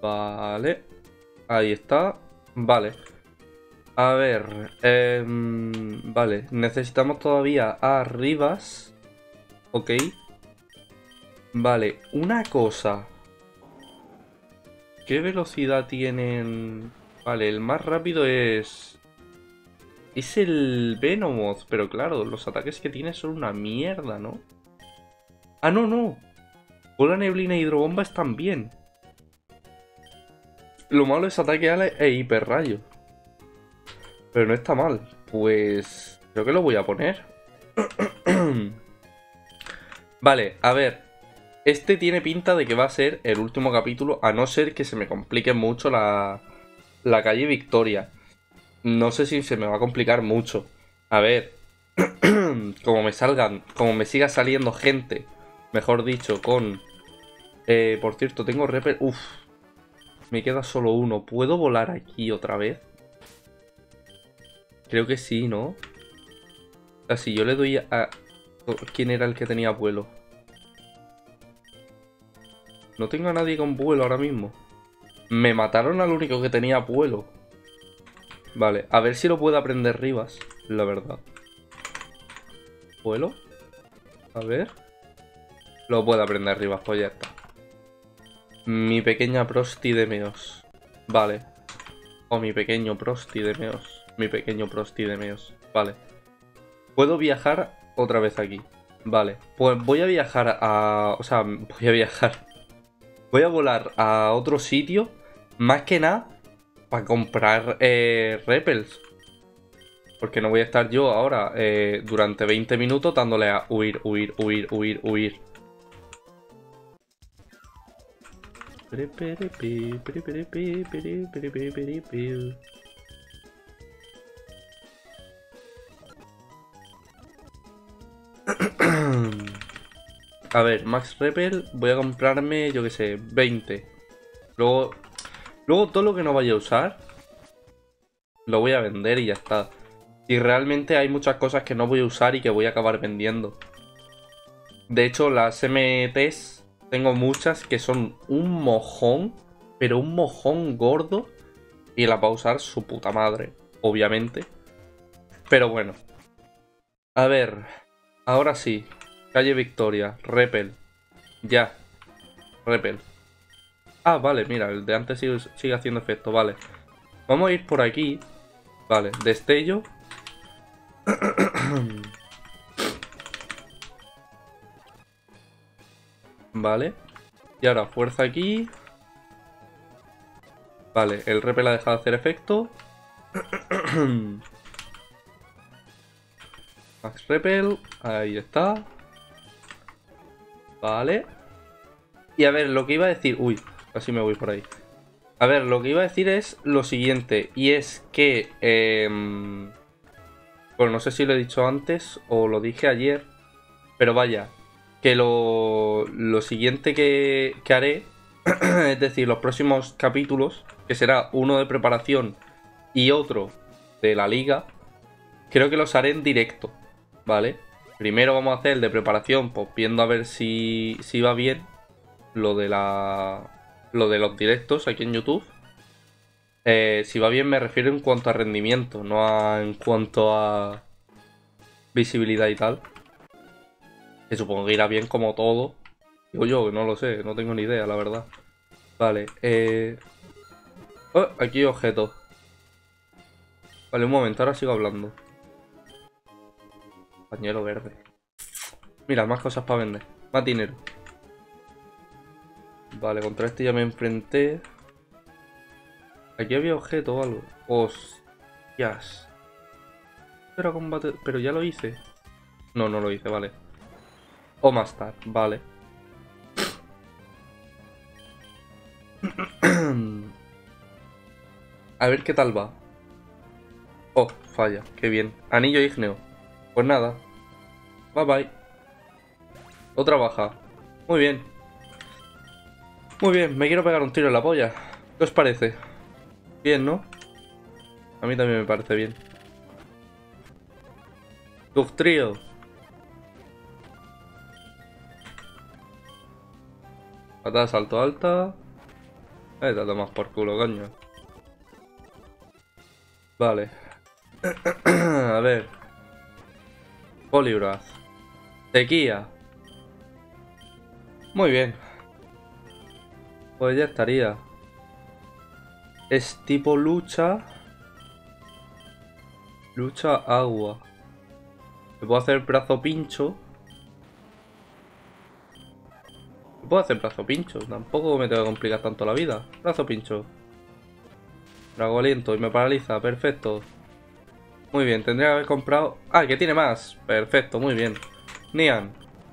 Vale. Ahí está. Vale. A ver. Vale. Necesitamos todavía a Rivas. Ok. Vale. Una cosa. ¿Qué velocidad tienen? Vale, el más rápido es... Es el Venomoth, pero claro, los ataques que tiene son una mierda, ¿no? Ah, no, no. Bola, neblina y hidrobomba están bien. Lo malo es ataque ala e hiperrayo. Pero no está mal. Pues... creo que lo voy a poner. Vale, a ver. Este tiene pinta de que va a ser el último capítulo, a no ser que se me complique mucho la calle Victoria. No sé si se me va a complicar mucho. A ver, como me siga saliendo gente, mejor dicho, con... por cierto, tengo repel... Uf, me queda solo uno. ¿Puedo volar aquí otra vez? Creo que sí, ¿no? O sea, si yo le doy a... ¿Quién era el que tenía vuelo? No tengo a nadie con vuelo ahora mismo. Me mataron al único que tenía vuelo. Vale, a ver si lo puedo aprender Rivas, la verdad. ¿Vuelo? A ver. Lo puedo aprender Rivas, pues ya está. Mi pequeña Prosti de Meos. Vale. O mi pequeño Prosti de Meos. Mi pequeño Prosti de Meos. Vale. Puedo viajar otra vez aquí. Vale. Pues voy a viajar a... O sea, voy a viajar. Voy a volar a otro sitio. Más que nada para comprar repels. Porque no voy a estar yo ahora durante 20 minutos dándole a huir, huir, huir, huir, huir. A ver, Max Repel, voy a comprarme, yo que sé, 20. Luego todo lo que no vaya a usar lo voy a vender y ya está. Y realmente hay muchas cosas que no voy a usar y que voy a acabar vendiendo. De hecho, las MTs tengo muchas que son un mojón, pero un mojón gordo. Y las va a usar su puta madre, obviamente. Pero bueno. A ver, ahora sí. Calle Victoria, Repel. Ya, Repel. Ah, vale, mira, el de antes sigue haciendo efecto, vale. Vamos a ir por aquí. Vale, destello. Vale. Y ahora fuerza aquí. Vale, el repel ha dejado de hacer efecto. Max repel. Ahí está. Vale. Y a ver, lo que iba a decir... Uy, casi me voy por ahí. A ver, lo que iba a decir es lo siguiente. Y es que... bueno, no sé si lo he dicho antes o lo dije ayer. Pero vaya, que lo siguiente que haré, es decir, los próximos capítulos, que será uno de preparación y otro de la liga, creo que los haré en directo, ¿vale? Primero vamos a hacer el de preparación, pues viendo a ver si va bien lo de los directos aquí en YouTube. Si va bien me refiero en cuanto a rendimiento, no en cuanto a visibilidad y tal. Que supongo que irá bien como todo. Digo yo, que no lo sé, no tengo ni idea, la verdad. Vale, oh, aquí objeto. Vale, un momento, ahora sigo hablando. Pañuelo verde. Mira, más cosas para vender. Más dinero. Vale, contra este ya me enfrenté. Aquí había objeto o algo. Hostias. Era combate... Pero ya lo hice. No, no lo hice, vale. O más tarde, vale. A ver qué tal va. Oh, falla, qué bien. Anillo ígneo. Pues nada. Bye bye. Otra baja. Muy bien. Muy bien, me quiero pegar un tiro en la polla. ¿Qué os parece? Bien, ¿no? A mí también me parece bien. Trio. Patada salto alta. Te tomas por culo, coño. Vale. A ver. Poliwrath. Sequía. Muy bien. Pues ya estaría. Es tipo lucha. Lucha agua. Me puedo hacer brazo pincho. Me puedo hacer brazo pincho. Tampoco me tengo que complicar tanto la vida. Brazo pincho. Drago aliento y me paraliza. Perfecto. Muy bien, tendría que haber comprado... Ah, que tiene más. Perfecto, muy bien. Nian.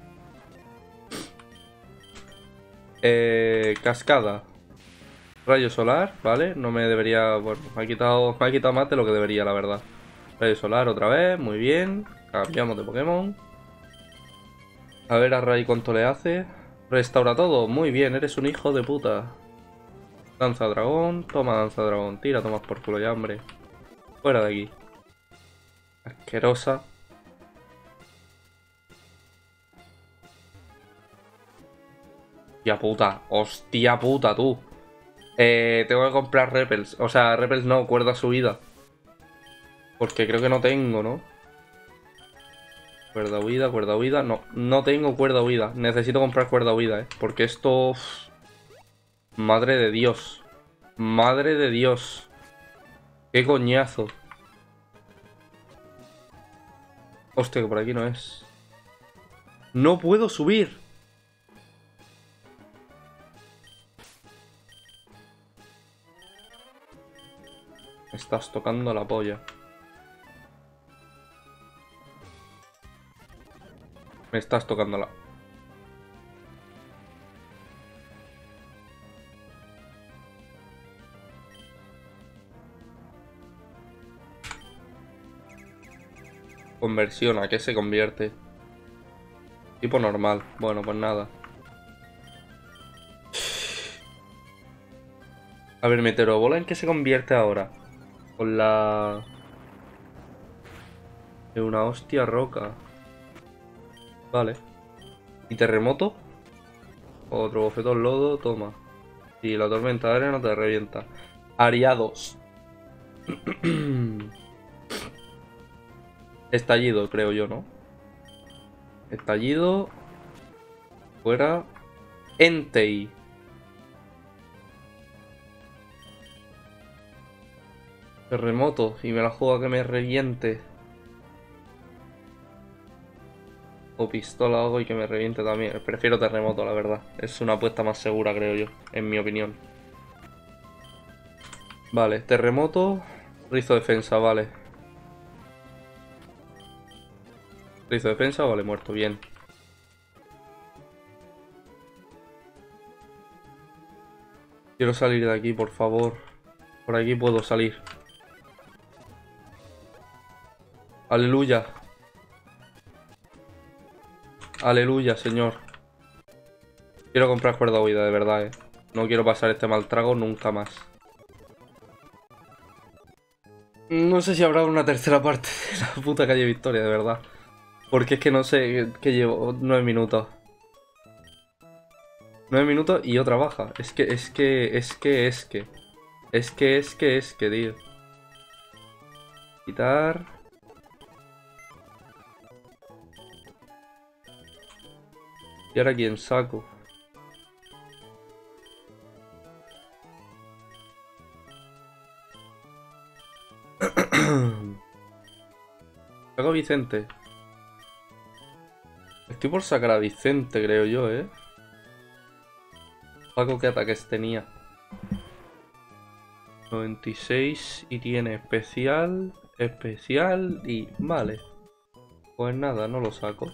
Cascada. Rayo solar, ¿vale? No me debería... Bueno, me ha quitado más de lo que debería, la verdad. Rayo solar otra vez, muy bien. Cambiamos de Pokémon. A ver a Ray cuánto le hace. Restaura todo, muy bien, eres un hijo de puta. Danza dragón, toma danza dragón. Tira, tomas por culo ya, hombre. Fuera de aquí. Asquerosa. Hostia puta, tú. Tengo que comprar repels. O sea, repels no, cuerda subida. Porque creo que no tengo, ¿no? Cuerda huida. No, no tengo cuerda huida. Necesito comprar cuerda huida, ¿eh? Porque esto... Madre de Dios. Madre de Dios. Qué coñazo. Hostia, que por aquí no es. ¡No puedo subir! Me estás tocando la polla. Me estás tocando la... Conversión, ¿a qué se convierte? Tipo normal. Bueno, pues nada. A ver, Meteorobola, ¿en qué se convierte ahora? Con la... De una hostia roca. Vale. ¿Y terremoto? Otro bofetón lodo, toma. Y la tormenta de arena te revienta. Ariados. Estallido, creo yo, ¿no? Estallido. Fuera. Entei. Terremoto. Y me la juego a que me reviente. O pistola hago y que me reviente también. Prefiero terremoto, la verdad. Es una apuesta más segura, creo yo. En mi opinión. Vale, terremoto. Rizo defensa, vale. Rizo defensa, vale, muerto, bien. Quiero salir de aquí, por favor. Por aquí puedo salir. Aleluya. Aleluya, señor. Quiero comprar cuerda huida, de verdad, eh. No quiero pasar este mal trago nunca más. No sé si habrá una tercera parte de la puta calle Victoria, de verdad. Porque es que no sé que llevo 9 minutos. 9 minutos y otra baja. Es que, tío. Quitar. ¿Y ahora quién saco? Saco a Vicente. Estoy por sacar a Vicente, creo yo, ¿eh? Paco, ¿qué ataques tenía? 96 y tiene especial, especial y... Vale. Pues nada, no lo saco.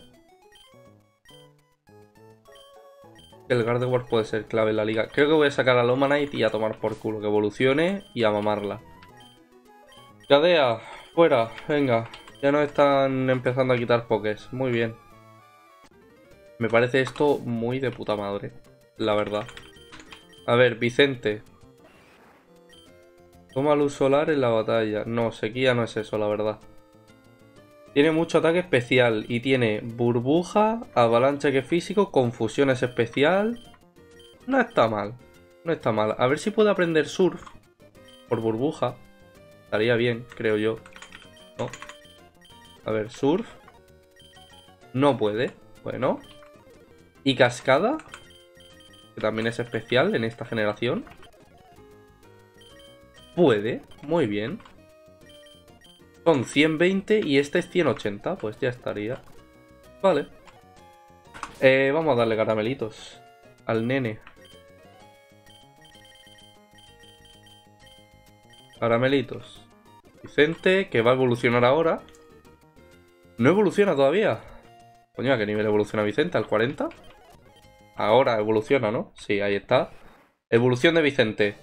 El Gardevoir puede ser clave en la liga. Creo que voy a sacar a Lomanite y a tomar por culo. Que evolucione y a mamarla. Gadea, fuera, venga. Ya nos están empezando a quitar pokés. Muy bien. Me parece esto muy de puta madre, la verdad. A ver, Vicente. Toma luz solar en la batalla. No, sequía no es eso, la verdad. Tiene mucho ataque especial y tiene burbuja, avalancha que físico, confusión es especial. No está mal. No está mal. A ver si puedo aprender surf por burbuja. Estaría bien, creo yo. No. A ver, surf. No puede. Bueno. Y cascada, que también es especial en esta generación. Puede. Muy bien. Son 120 y este es 180. Pues ya estaría. Vale. Vamos a darle caramelitos al nene. Caramelitos. Vicente, que va a evolucionar ahora. No evoluciona todavía. Coño, ¿a qué nivel evoluciona Vicente? ¿Al 40? Ahora evoluciona, ¿no? Sí, ahí está. Evolución de Vicente.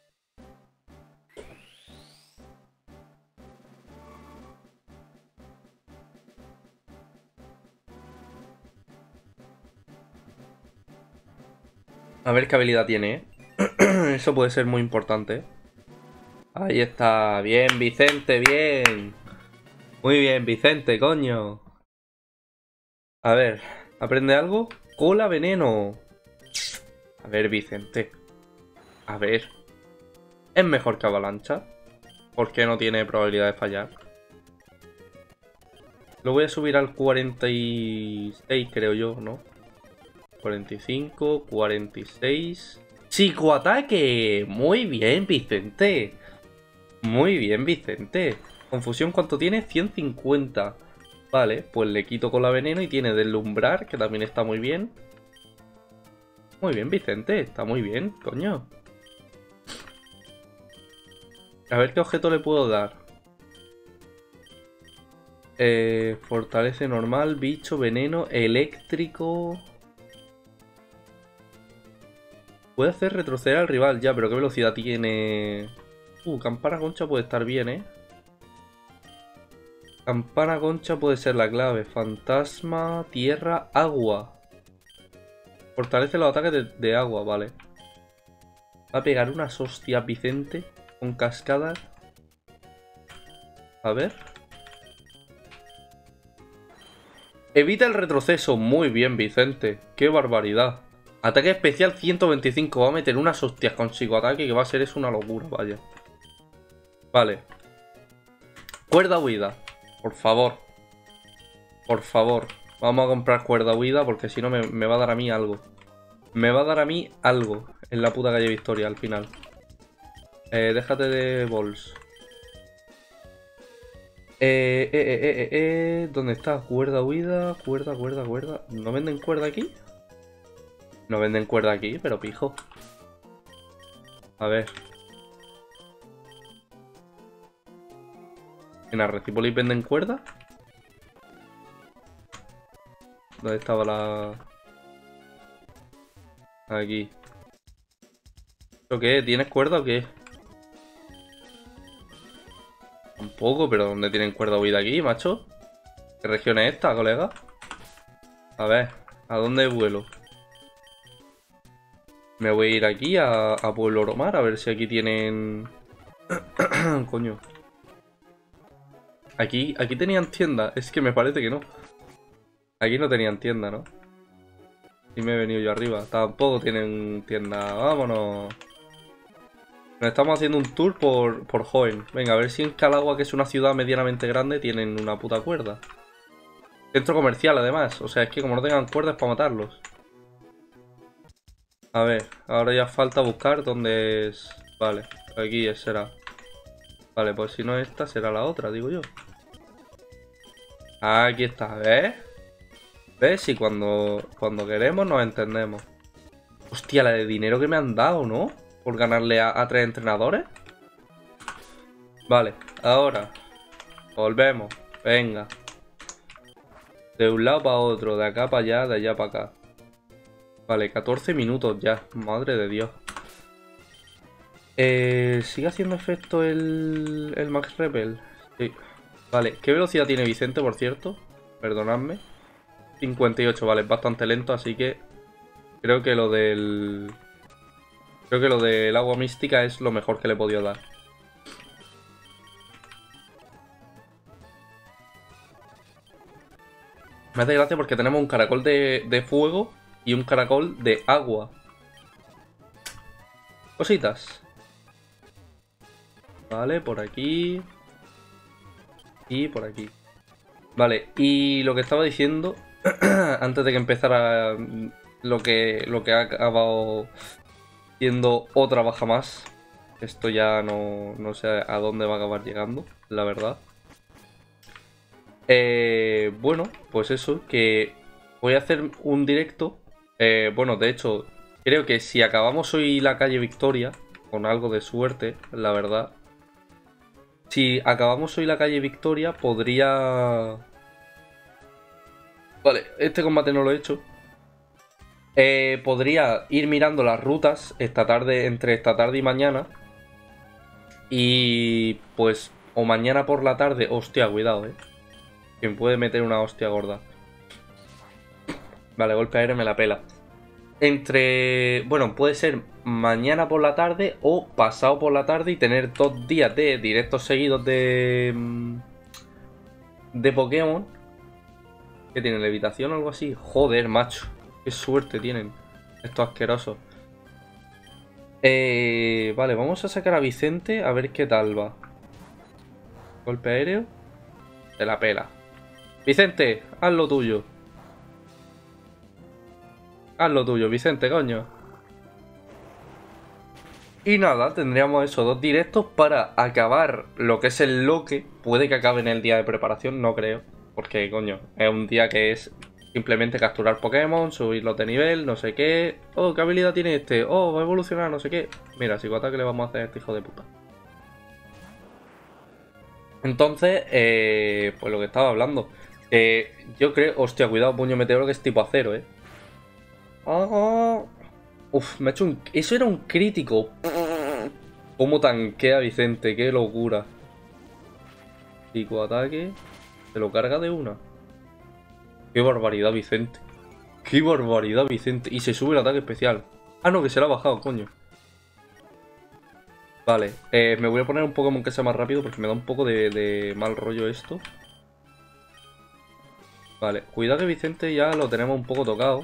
A ver qué habilidad tiene, ¿eh? Eso puede ser muy importante. Ahí está. Bien, Vicente, bien. Muy bien, Vicente, coño. A ver, ¿aprende algo? Cola veneno. A ver, Vicente. A ver. ¿Es mejor que Avalancha? ¿Por qué no tiene probabilidad de fallar? Lo voy a subir al 46, creo yo, ¿no? 45, 46... ¡Psicoataque! Muy bien, Vicente. Muy bien, Vicente. Confusión, ¿cuánto tiene? 150. Vale, pues le quito con la veneno y tiene deslumbrar, que también está muy bien. Muy bien, Vicente. Está muy bien, coño. A ver qué objeto le puedo dar. Fortalece normal, bicho, veneno, eléctrico. Puede hacer retroceder al rival, ya, pero ¿qué velocidad tiene? Campana concha puede estar bien, ¿eh? Campana concha puede ser la clave. Fantasma, tierra, agua. Fortalece los ataques de agua, vale. Va a pegar unas hostias, Vicente, con cascadas. A ver. Evita el retroceso. Muy bien, Vicente. Qué barbaridad. Ataque especial 125. Va a meter unas hostias con psicoataque que va a ser eso una locura, vaya. Vale. Cuerda huida. Por favor. Por favor. Vamos a comprar cuerda huida porque si no me va a dar a mí algo. Me va a dar a mí algo en la puta calle Victoria al final. Déjate de bols. ¿Dónde está? Cuerda huida. Cuerda. ¿No venden cuerda aquí? No venden cuerda aquí, pero pijo. A ver. ¿En Arrecipolis venden cuerda? ¿Dónde estaba la...? Aquí. ¿Eso qué? ¿Tienes cuerda o qué? Tampoco, pero ¿dónde tienen cuerda huida aquí, macho? ¿Qué región es esta, colega? A ver, ¿a dónde vuelo? Me voy a ir aquí a Pueblo Oromar a ver si aquí tienen... Coño. Aquí tenían tienda. Es que me parece que no. Aquí no tenían tienda, ¿no? Y me he venido yo arriba. Tampoco tienen tienda. Vámonos. Nos estamos haciendo un tour por Hoenn. Venga, a ver si en Calagua, que es una ciudad medianamente grande, tienen una puta cuerda. Centro comercial, además. O sea, es que como no tengan cuerdas para matarlos. A ver, ahora ya falta buscar dónde es... Vale, aquí será. Vale, pues si no esta, será la otra, digo yo. Aquí está, ¿ves? ¿Ves? Y cuando queremos nos entendemos. Hostia, la de dinero que me han dado, ¿no? Por ganarle a 3 entrenadores. Vale, ahora volvemos. Venga. De un lado para otro, de acá para allá, de allá para acá. Vale, 14 minutos ya. Madre de Dios. ¿Sigue haciendo efecto el Max Repel? Sí. Vale, ¿qué velocidad tiene Vicente, por cierto? Perdonadme. 58, vale, es bastante lento, así que creo que lo del... Creo que lo del agua mística es lo mejor que le he podido dar. Me hace gracia porque tenemos un caracol de fuego y un caracol de agua. cositas. Vale, por aquí. Y por aquí. Vale, y lo que estaba diciendo, antes de que empezara lo que ha acabado siendo otra baja más. Esto ya no sé a dónde va a acabar llegando, la verdad. Bueno, pues eso, que voy a hacer un directo. Bueno, de hecho, creo que si acabamos hoy la calle Victoria, con algo de suerte, la verdad. Si acabamos hoy la calle Victoria, podría... Vale, este combate no lo he hecho. Podría ir mirando las rutas esta tarde, entre esta tarde y mañana. Y pues, o mañana por la tarde, hostia, cuidado, que me puede meter una hostia gorda. Vale, golpe aéreo me la pela. Bueno, puede ser mañana por la tarde o pasado por la tarde y tener 2 días de directos seguidos de Pokémon. ¿Qué tienen? ¿Levitación o algo así? Joder, macho. Qué suerte tienen estos asquerosos. Vale, vamos a sacar a Vicente a ver qué tal va. Golpe aéreo. Se la pela. Vicente, haz lo tuyo. Haz lo tuyo, Vicente, coño. Y nada, tendríamos esos 2 directos para acabar lo que es el loque. Puede que acabe en el día de preparación, no creo. Porque, coño, es un día que es simplemente capturar Pokémon, subirlos de nivel, no sé qué. Oh, ¿qué habilidad tiene este? Oh, va a evolucionar, no sé qué. Mira, psicoataque le vamos a hacer a este hijo de puta. Entonces, pues lo que estaba hablando. Yo creo... Hostia, cuidado, puño meteoro que es tipo acero, Oh. Uf, me ha hecho un... Eso era un crítico. Cómo tanquea Vicente, qué locura. Psicoataque. Se lo carga de una. Qué barbaridad, Vicente. Qué barbaridad, Vicente. Y se sube el ataque especial. Ah, no, que se lo ha bajado, coño. Vale, me voy a poner un Pokémon que sea más rápido porque me da un poco de mal rollo esto. Vale, cuidado que Vicente ya lo tenemos un poco tocado.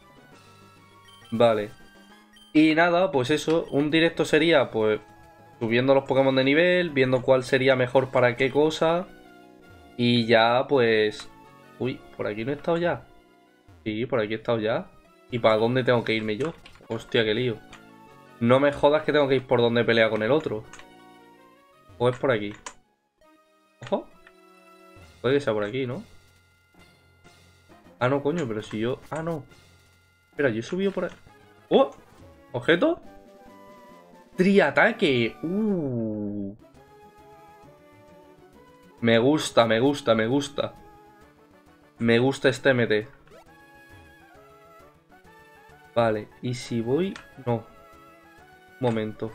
Vale. Y nada, pues eso, un directo sería pues subiendo los Pokémon de nivel, viendo cuál sería mejor para qué cosa. Y ya pues... Uy, ¿por aquí no he estado ya? Sí, por aquí he estado ya. ¿Y para dónde tengo que irme yo? Hostia, qué lío. No me jodas que tengo que ir por donde pelea con el otro. O es por aquí. Ojo. Puede que sea por aquí, ¿no? Ah, no, coño, pero si yo... Ah, no. Espera, yo he subido por ahí. ¡Oh! ¿Objeto? ¡Triataque! Me gusta, me gusta, me gusta. Me gusta este MT. Vale, y si voy... No. Un momento.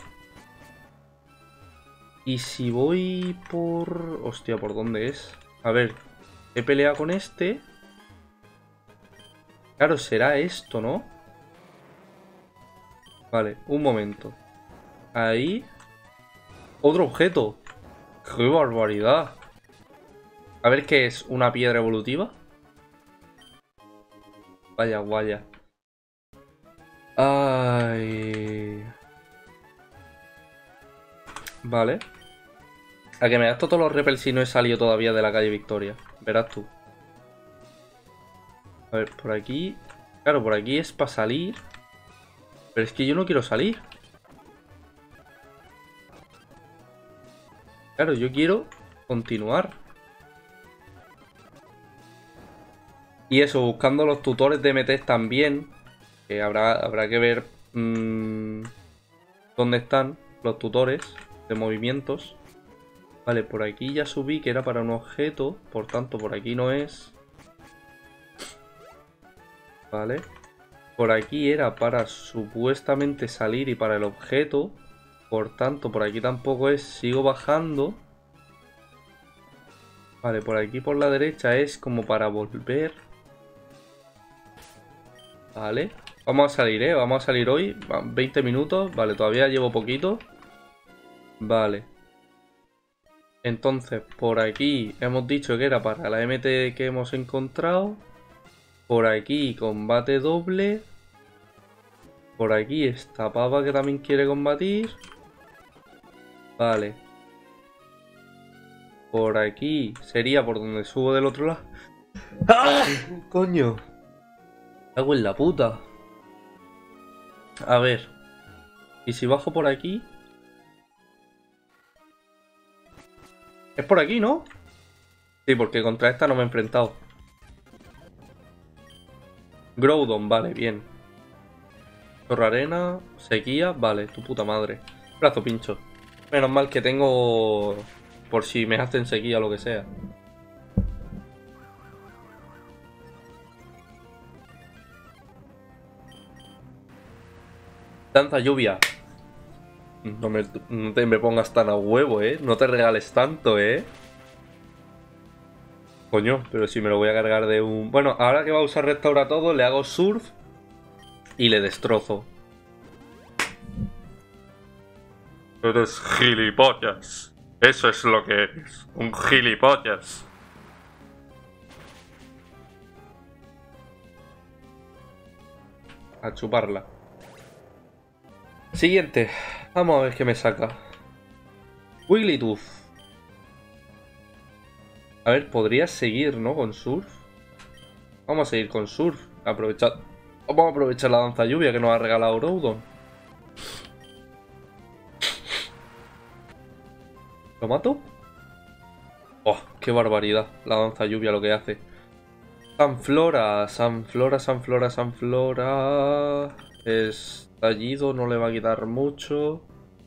Y si voy por... Hostia, ¿por dónde es? A ver, he peleado con este. Claro, será esto, ¿no? Vale, un momento. Ahí. Otro objeto. ¡Qué barbaridad! A ver qué es, una piedra evolutiva. Vaya, guaya. Ay. Vale. A que me das todos los repels si no he salido todavía de la calle Victoria. Verás tú. A ver, por aquí. Claro, por aquí es para salir. Pero es que yo no quiero salir. Claro, yo quiero continuar. Y eso, buscando los tutores de MTs también. Que habrá que ver dónde están los tutores de movimientos. Vale, por aquí ya subí que era para un objeto. Por tanto, por aquí no es. Vale. Por aquí era para supuestamente salir y para el objeto. Por tanto, por aquí tampoco es. Sigo bajando. Vale, por aquí por la derecha es como para volver. Vale. Vamos a salir, vamos a salir hoy. 20 minutos. Vale, todavía llevo poquito. Vale. Entonces, por aquí hemos dicho que era para la MT que hemos encontrado. Por aquí, combate doble. Por aquí está pava que también quiere combatir. Vale. Por aquí sería por donde subo del otro lado. ¡Ah! ¡Coño! Me cago en la puta. A ver. ¿Y si bajo por aquí? Es por aquí, ¿no? Sí, porque contra esta no me he enfrentado. Groudon, vale, bien. Torre arena, sequía, vale, tu puta madre. Brazo pincho. Menos mal que tengo... Por si me hacen sequía o lo que sea. Danza lluvia. No te me pongas tan a huevo, No te regales tanto, Coño, pero si me lo voy a cargar de un... Bueno, ahora que va a usar restaura todo, le hago surf y le destrozo. Eres gilipollas. Eso es lo que eres. Un gilipollas. A chuparla. Siguiente. Vamos a ver qué me saca. Wigglytuff. A ver, podrías seguir, ¿no? Con surf. Vamos a seguir con surf. Vamos a aprovechar la danza lluvia que nos ha regalado Groudon. ¿Lo mato? ¡Oh, qué barbaridad! La danza lluvia lo que hace. Sanflora, Sanflora, Sanflora, Sanflora. Estallido no le va a quitar mucho.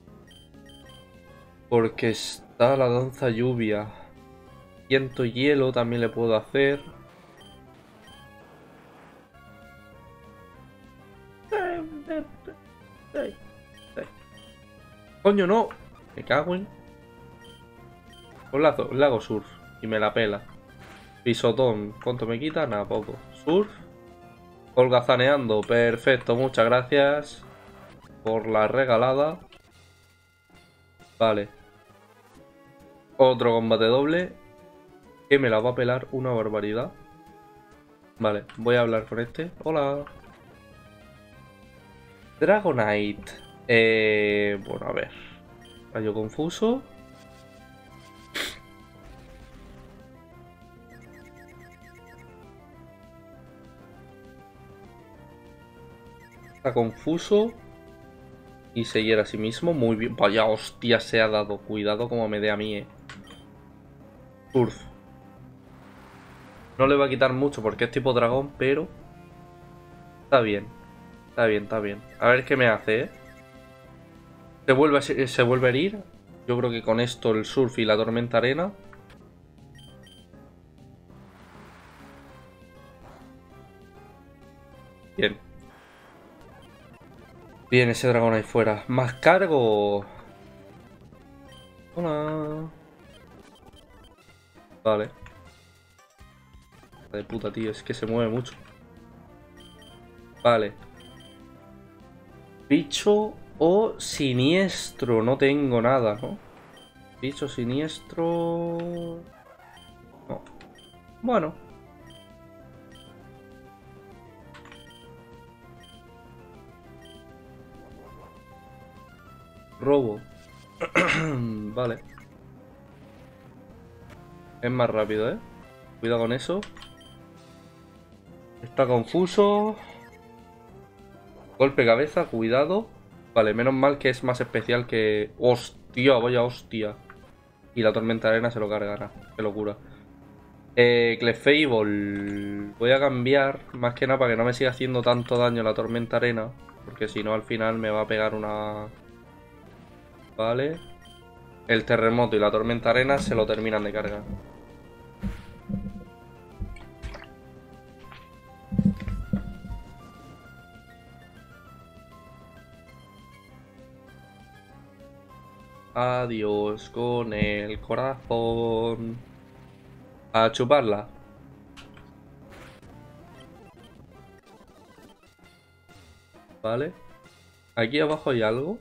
Porque está la danza lluvia. Viento y hielo también le puedo hacer. Coño, no. Me cago en... Le hago surf y me la pela. Pisotón, ¿cuánto me quita? Nada, poco. Surf. Holgazaneando, perfecto, muchas gracias por la regalada. Vale. Otro combate doble. Que me la va a pelar una barbaridad. Vale, voy a hablar con este. Hola. Dragonite. Bueno, a ver. Rayo confuso. Está confuso. Y seguir a sí mismo. Muy bien. Vaya hostia se ha dado. Cuidado como me dé a mí, Surf. No le va a quitar mucho porque es tipo dragón, pero... Está bien. Está bien, está bien. A ver qué me hace, Se vuelve a herir. Yo creo que con esto el surf y la tormenta arena. Bien. Bien, ese dragón ahí fuera. ¿Más cargo? Hola. Vale. De puta, tío. Es que se mueve mucho. Vale. Bicho o siniestro. No tengo nada, ¿no? Bicho siniestro... No. Bueno. Robo. Vale. Es más rápido, Cuidado con eso. Está confuso. Golpe cabeza, cuidado. Vale, menos mal que es más especial que... ¡Hostia! Vaya hostia. Y la tormenta arena se lo cargará. Qué locura. Clefable. Voy a cambiar, más que nada para que no me siga haciendo tanto daño la tormenta arena. Porque si no, al final me va a pegar una... Vale. El terremoto y la tormenta arena se lo terminan de cargar. Adiós con el corazón. A chuparla. Vale. Aquí abajo hay algo.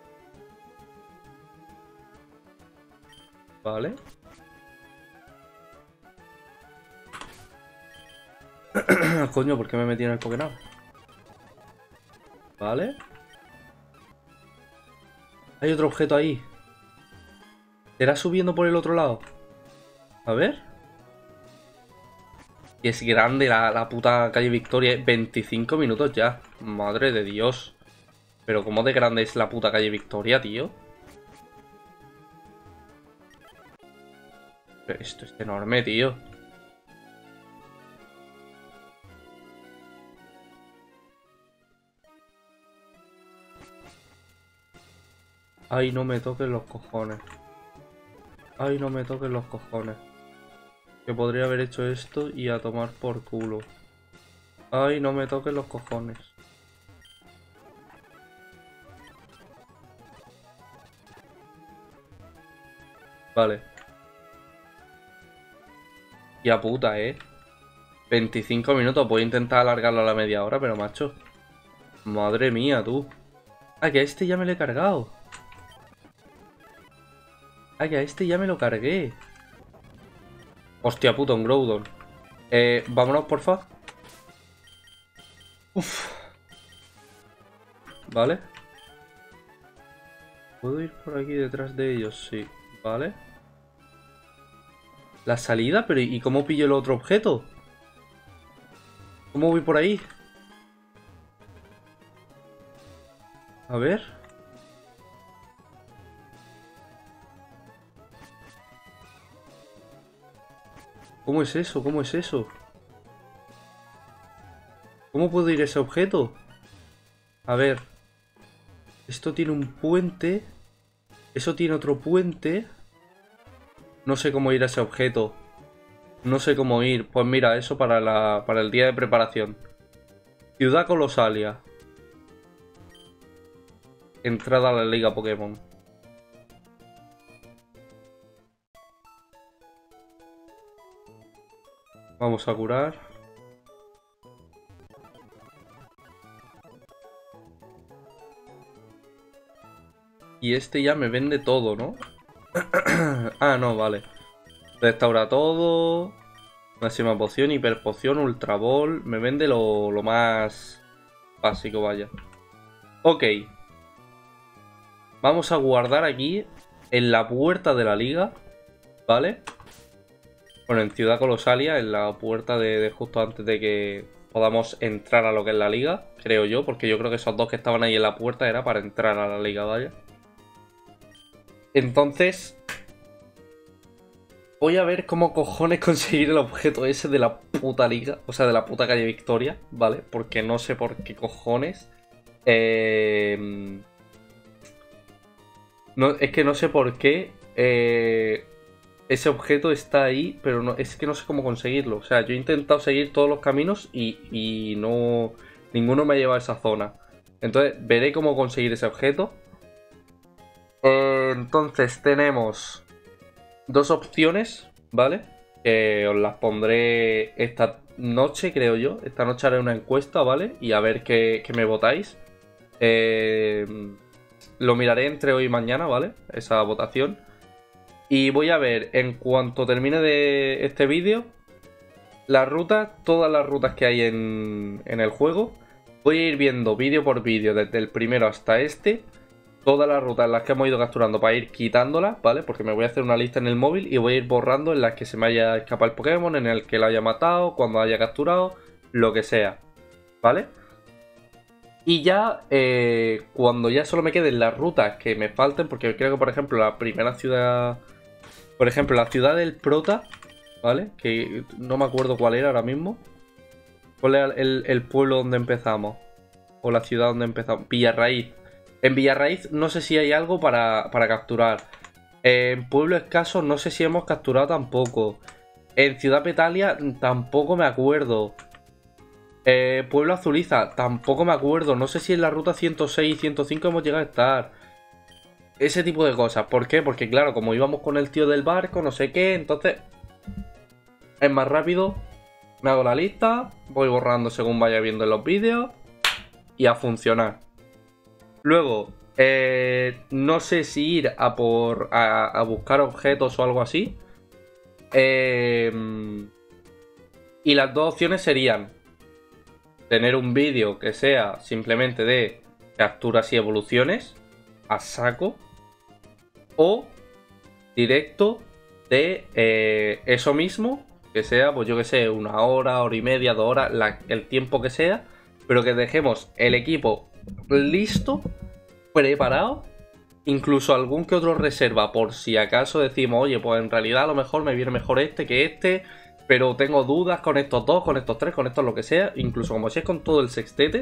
Vale. Coño, ¿por qué me metí en el Pokénap? Vale. Hay otro objeto ahí. ¿Será subiendo por el otro lado? A ver. Y es grande la puta calle Victoria. 25 minutos ya. Madre de Dios. Pero ¿cómo de grande es la puta calle Victoria, tío? Pero esto es enorme, tío. Ay, no me toquen los cojones. Ay, no me toquen los cojones. Que podría haber hecho esto y a tomar por culo. Ay, no me toquen los cojones. Vale. Y a puta, 25 minutos. Voy a intentar alargarlo a la media hora, pero macho. Madre mía, tú. Ah, que a este ya me lo he cargado. Ah, que a este ya me lo cargué. Hostia puta, un Groudon. Vámonos, porfa. Uf. Vale. ¿Puedo ir por aquí detrás de ellos? Sí. Vale. La salida, pero ¿y cómo pillo el otro objeto? ¿Cómo voy por ahí? A ver. ¿Cómo es eso? ¿Cómo es eso? ¿Cómo puedo ir a ese objeto? A ver. Esto tiene un puente. Eso tiene otro puente. No sé cómo ir a ese objeto. No sé cómo ir. Pues mira, eso para el día de preparación. Ciudad Colosalia. Entrada a la Liga Pokémon. Vamos a curar. Y este ya me vende todo, ¿no? Ah, no, vale. Restaura todo. Máxima poción, hiper poción, ultra ball. Me vende lo más básico, vaya. Ok. Vamos a guardar aquí en la puerta de la liga. ¿Vale? Bueno, en Ciudad Colosalia, en la puerta de justo antes de que podamos entrar a lo que es la liga. Creo yo, porque yo creo que esos dos que estaban ahí en la puerta era para entrar a la liga, vaya. Entonces, voy a ver cómo cojones conseguir el objeto ese de la puta liga. O sea, de la puta calle Victoria, ¿vale? Porque no sé por qué cojones. No, es que no sé por qué ese objeto está ahí, pero no, es que no sé cómo conseguirlo. O sea, yo he intentado seguir todos los caminos y no... Ninguno me ha llevado a esa zona. Entonces, veré cómo conseguir ese objeto. Entonces, tenemos dos opciones, ¿vale? Que os las pondré esta noche, creo yo. Esta noche haré una encuesta, ¿vale? Y a ver qué me votáis. Lo miraré entre hoy y mañana, ¿vale? Esa votación. Y voy a ver, en cuanto termine de este vídeo, las rutas, todas las rutas que hay en el juego. Voy a ir viendo vídeo por vídeo, desde el primero hasta este. Todas las rutas en las que hemos ido capturando para ir quitándolas, ¿vale? Porque me voy a hacer una lista en el móvil y voy a ir borrando en las que se me haya escapado el Pokémon, en el que lo haya matado, cuando haya capturado, lo que sea, ¿vale? Y ya, cuando ya solo me queden las rutas que me falten, porque creo que, por ejemplo, la primera ciudad... Por ejemplo, la ciudad del Prota, ¿vale? Que no me acuerdo cuál era ahora mismo. ¿Cuál era el pueblo donde empezamos? O la ciudad donde empezamos. Villarraíz. En Villarraíz no sé si hay algo para capturar. En Pueblo Escaso no sé si hemos capturado tampoco. En Ciudad Petalia tampoco me acuerdo. Pueblo Azuliza tampoco me acuerdo. No sé si en la ruta 106 y 105 hemos llegado a estar. Ese tipo de cosas. ¿Por qué? Porque claro, como íbamos con el tío del barco, no sé qué, entonces es más rápido. Me hago la lista, voy borrando según vaya viendo en los vídeos y a funcionar. Luego, no sé si ir a buscar objetos o algo así. Y las dos opciones serían tener un vídeo que sea simplemente de capturas y evoluciones a saco, o directo de eso mismo, que sea, pues yo que sé, 1 hora, hora y media, 2 horas, el tiempo que sea, pero que dejemos el equipo listo, preparado, incluso algún que otro reserva, por si acaso decimos, oye, pues en realidad a lo mejor me viene mejor este que este, pero tengo dudas con estos dos, con estos tres, con estos lo que sea, incluso como si es con todo el sextete,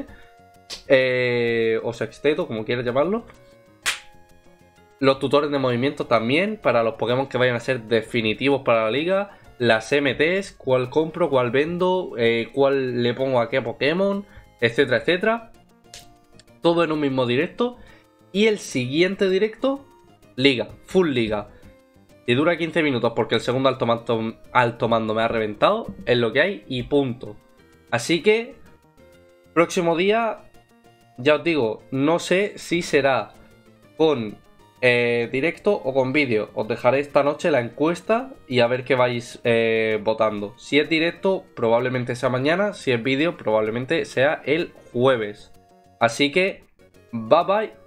o sexteto, como quieras llamarlo. Los tutores de movimiento también, para los Pokémon que vayan a ser definitivos para la liga. Las MTs, cuál compro, cuál vendo, cuál le pongo a qué Pokémon, etcétera, etcétera. Todo en un mismo directo. Y el siguiente directo, liga, full liga. Y dura 15 minutos porque el segundo alto mando me ha reventado, es lo que hay y punto. Así que, próximo día, ya os digo, no sé si será con directo o con vídeo. Os dejaré esta noche la encuesta y a ver qué vais votando. Si es directo, probablemente sea mañana. Si es vídeo, probablemente sea el jueves. Así que, bye bye.